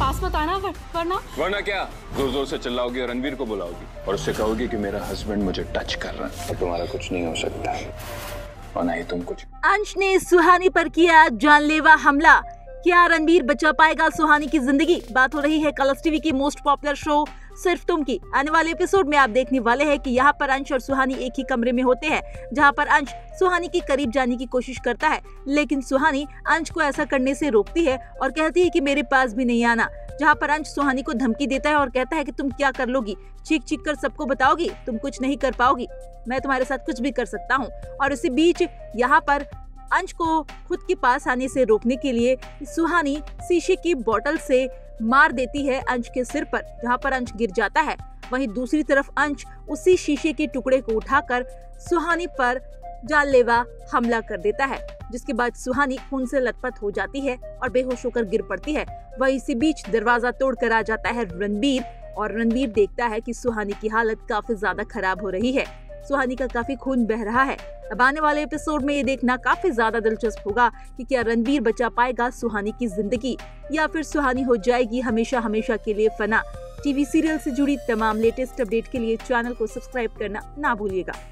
पास मत आना वरना क्या? जोर जोर से चिल्लाओगी और रणवीर को बुलाओगी और उससे कहोगी कि मेरा हस्बैंड मुझे टच कर रहा है, तो तुम्हारा कुछ नहीं हो सकता और ना ही तुम कुछ। अंश ने सुहानी पर किया जानलेवा हमला। क्या रणवीर बचा पाएगा सुहानी की जिंदगी? बात हो रही है कलर्स टीवी की most popular show Sirf Tum की। आने वाले एपिसोड में आप देखने वाले हैं कि यहाँ पर अंश और सुहानी एक ही कमरे में होते हैं, जहाँ पर अंश सुहानी के करीब जाने की कोशिश करता है, लेकिन सुहानी अंश को ऐसा करने से रोकती है और कहती है कि मेरे पास भी नहीं आना। जहाँ पर अंश सुहानी को धमकी देता है और कहता है कि तुम क्या कर लोगी, चीख चीख कर सबको बताओगी, तुम कुछ नहीं कर पाओगी, मैं तुम्हारे साथ कुछ भी कर सकता हूँ। और इसी बीच यहाँ पर अंश को खुद के पास आने से रोकने के लिए सुहानी शीशे की बोतल से मार देती है अंश के सिर पर, जहाँ पर अंश गिर जाता है। वहीं दूसरी तरफ अंश उसी शीशे के टुकड़े को उठाकर सुहानी पर जानलेवा हमला कर देता है, जिसके बाद सुहानी खून से लथपथ हो जाती है और बेहोश होकर गिर पड़ती है। वहीं इसी बीच दरवाजा तोड़कर आ जाता है रणवीर और रणवीर देखता है कि सुहानी की हालत काफी ज्यादा खराब हो रही है। सुहानी का काफी खून बह रहा है। अब आने वाले एपिसोड में ये देखना काफी ज्यादा दिलचस्प होगा कि क्या रणवीर बचा पाएगा सुहानी की जिंदगी या फिर सुहानी हो जाएगी हमेशा हमेशा के लिए फना। टीवी सीरियल से जुड़ी तमाम लेटेस्ट अपडेट के लिए चैनल को सब्सक्राइब करना ना भूलिएगा।